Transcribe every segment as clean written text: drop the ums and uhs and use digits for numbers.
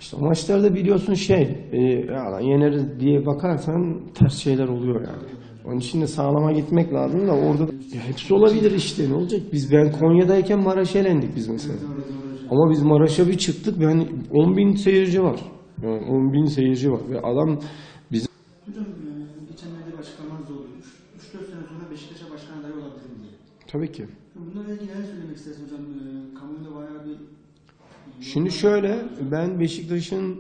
İşte maçlarda biliyorsun ya yeneriz diye bakarsan ters şeyler oluyor yani. Onun için de sağlama gitmek lazım da orada hepsi olabilir işte, ne olacak? Ben Konya'dayken Maraş'a elendik biz mesela. Ama biz Maraş'a bir çıktık, 10.000 seyirci var. Yani 10.000 seyirci var ve adam biz. Hocam geçenlerde bir açıklamanız oluyormuş. 3-4 sene sonra Beşiktaş'a başkan adayı olabilirim diye. Tabii ki. Bunlarla ilgili neler söylemek istersiniz hocam? Kamuoyunda bayağı bir... Şimdi şöyle, ben Beşiktaş'ın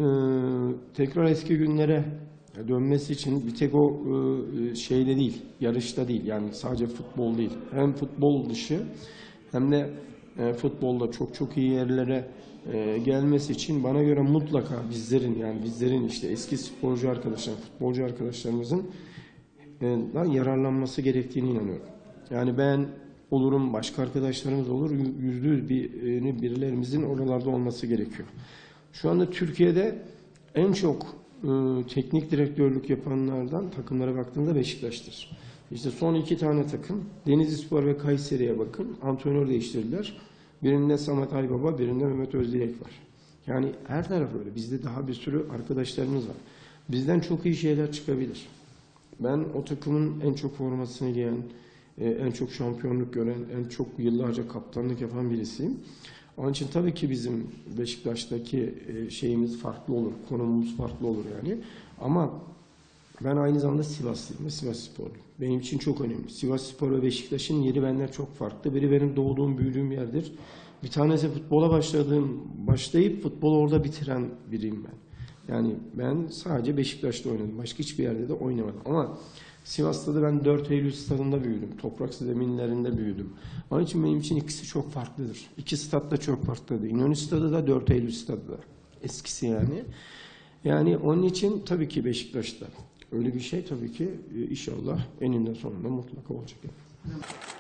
tekrar eski günlere dönmesi için bir tek o şeyde değil, yarışta değil, yani sadece futbol değil. Hem futbol dışı hem de futbolda çok iyi yerlere gelmesi için bana göre mutlaka bizlerin işte eski sporcu arkadaşlar, futbolcu arkadaşlarımızın yararlanması gerektiğine inanıyorum. Yani ben olurum, başka arkadaşlarımız olur, %100 birilerimizin oralarda olması gerekiyor. Şu anda Türkiye'de en çok teknik direktörlük yapanlardan takımlara baktığında Beşiktaş'tır. İşte son 2 tane takım, Denizlispor ve Kayseri'ye bakın, antrenör değiştirdiler. Birinde Samet Aybaba, birinde Mehmet Özdilek var. Yani her taraf öyle. Bizde daha bir sürü arkadaşlarımız var. Bizden çok iyi şeyler çıkabilir. Ben o takımın en çok formasını giyen, en çok şampiyonluk gören, en çok yıllarca kaptanlık yapan birisiyim. Onun için tabii ki bizim Beşiktaş'taki şeyimiz farklı olur, konumumuz farklı olur yani. Ama ben aynı zamanda Sivaslıyım ve Sivassporluyum. Benim için çok önemli. Sivasspor ve Beşiktaş'ın yeri benden çok farklı. Biri benim doğduğum, büyüdüğüm yerdir. Bir tanesi futbola başlayıp futbolu orada bitiren biriyim ben. Yani ben sadece Beşiktaş'ta oynadım. Başka hiçbir yerde de oynamadım. Ama Sivas'ta da ben 4 Eylül stadında büyüdüm. Toprak zeminlerinde büyüdüm. Onun için benim için ikisi çok farklıdır. İki stat da çok farklıdır. İnönü stadı da 4 Eylül stadı da. Eskisi yani. Yani onun için tabii ki Beşiktaş'ta öyle bir şey tabii ki inşallah eninde sonunda mutlaka olacak. Yani.